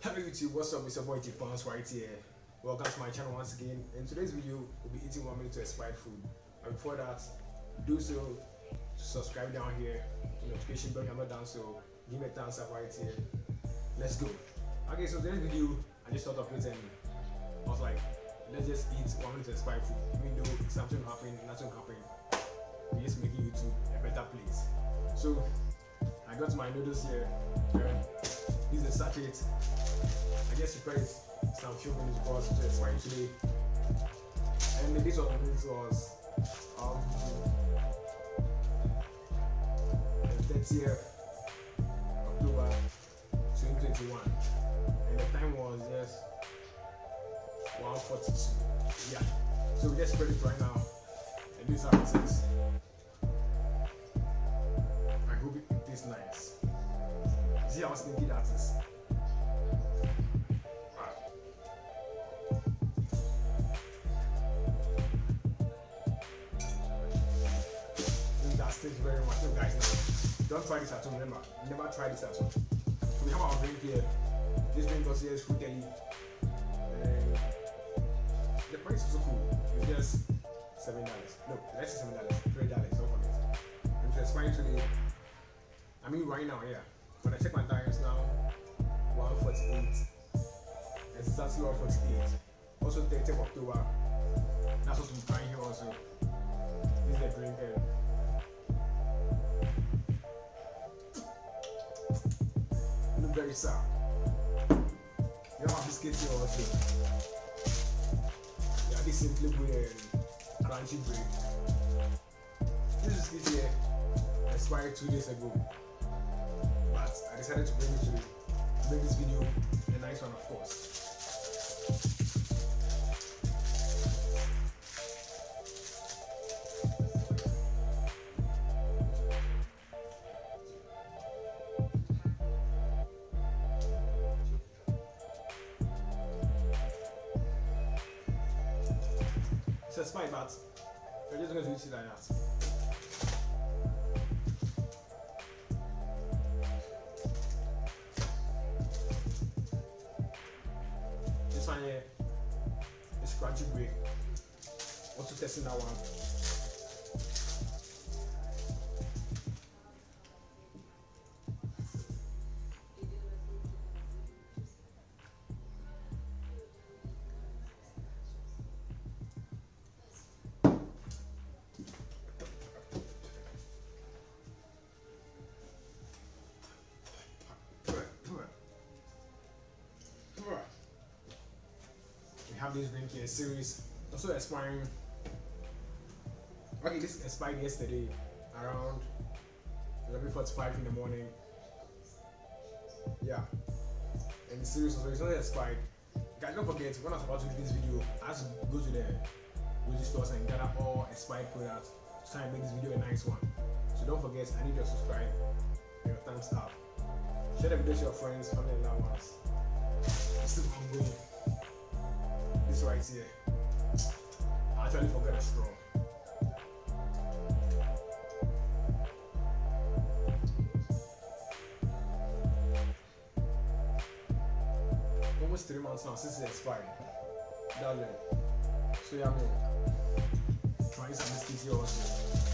Hello YouTube, what's up? It's your boy J-Pounds right here. Welcome to my channel once again. In today's video, we'll be eating 1 minute to expired food. And before that, do so to subscribe down here, notification bell number down, so give me a thumbs up right here. Let's go. Okay, so today's video, I just thought of it and I was like, let's just eat 1 minute to expired food. Even though something happened, nothing happened, we're just making YouTube a better place. So I got my noodles here. This is a sachet. I just prepared it some few minutes because it's expiring today. And the date of this was the 30th October 2021, and the time was just 1:42. Yeah. So we just spread it right now, and this is how it is. I hope it tastes nice. See how stinky that is. Thank you very much, guys. Now, don't try this at home. Remember, never try this at home. So we have our drink here. This drink was here is fruit jelly. The price is so cool. It's just $7. No, less than $7. $3. Don't forget. And it's expiring today. I mean, right now, yeah. When I check my times now, 1:48. It's exactly 1:48. Also, 30th October. That's what we're trying here also. This is the drink. Very sour. You have biscuits here also. Yeah, this simply good and crunchy bread. This biscuit here expired 2 days ago, but I decided to bring it to make this video a nice one, of course. It's expired, but we're just going to eat it like that. This one here is crunchy bread. Also testing that one. We have this drink here series, also expiring. Okay, this expired yesterday around 11:45 in the morning. Yeah, and the series also is not expired. Guys, don't forget, when I was about to do this video, I had to go to the grocery stores and gather all expired products to try and make this video a nice one. So don't forget, I need your subscribe and your thumbs up. Share the video to your friends, family, and loved ones. It's still ongoing. This right here, I actually forgot a straw. Almost 3 months now since it expired. That's it. So yeah, man, try some biscuits here also.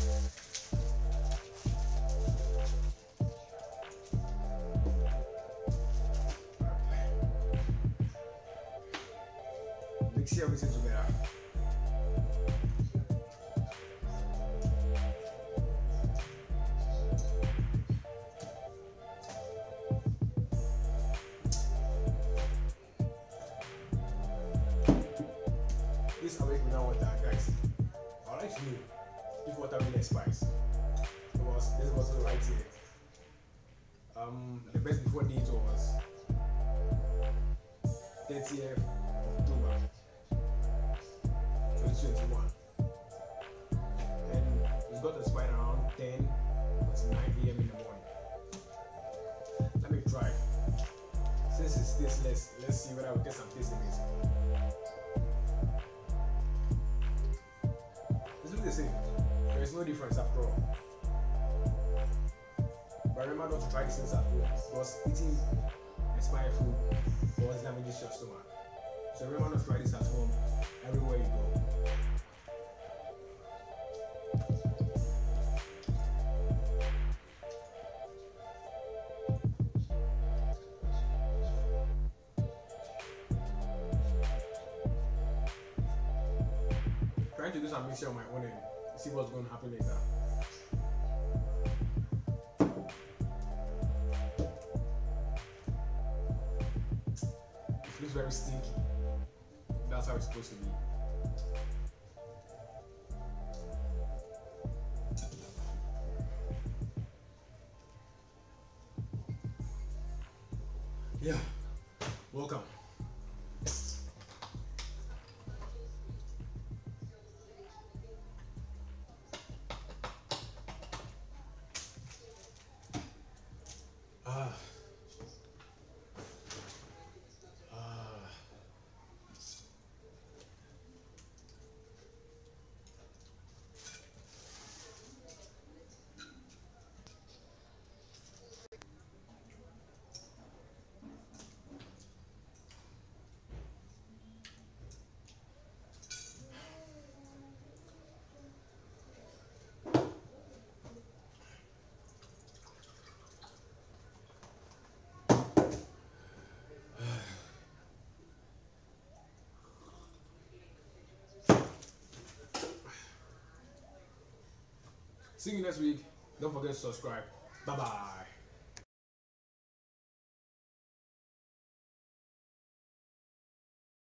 Mix everything together. This awake without water, guys. I would like to know if water really expires. Because this was right here. The best before date was 30th October 2021, and it got expired around 10 to 9 a.m. in the morning. Let me try. Since it's tasteless, let's see whether we get some taste in it. It's looks the same. There is no difference after all. But remember not to try these things at home, because eating expired food or your stomach. So remember to try this at home everywhere you go. Trying to do some mixture on my own and see what's going to happen later. It feels very stinky. That's how it's supposed to be. Yeah, welcome. Ah. See you next week. Don't forget to subscribe. Bye bye.